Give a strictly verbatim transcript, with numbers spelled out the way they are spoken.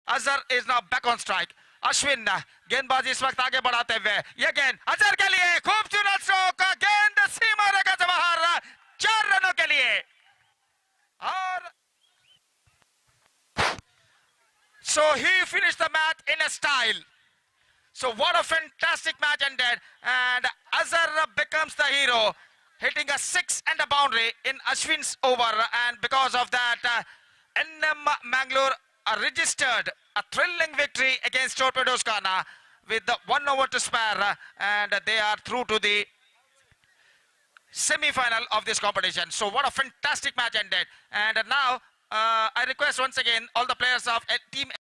Azhar is now back on strike. Ashwin गेंदबाजी इस वक्त आगे बढ़ाते हुए ये गेंद अजहर के लिए खूबसूरत स्ट्रोक, गेंद सीमा रेखा से बाहर, चार रनों के लिए। और so he finished the match in a style. So what a fantastic match ended, and Azhar becomes the hero, hitting a six and a boundary in Ashwin's over, and because of that uh, N M Manglore uh, registered a thrilling victory against Torpedoes Ghana with the one over to spare, uh, and they are through to the semi-final of this competition. So what a fantastic match ended, and now uh, I request once again all the players of uh, team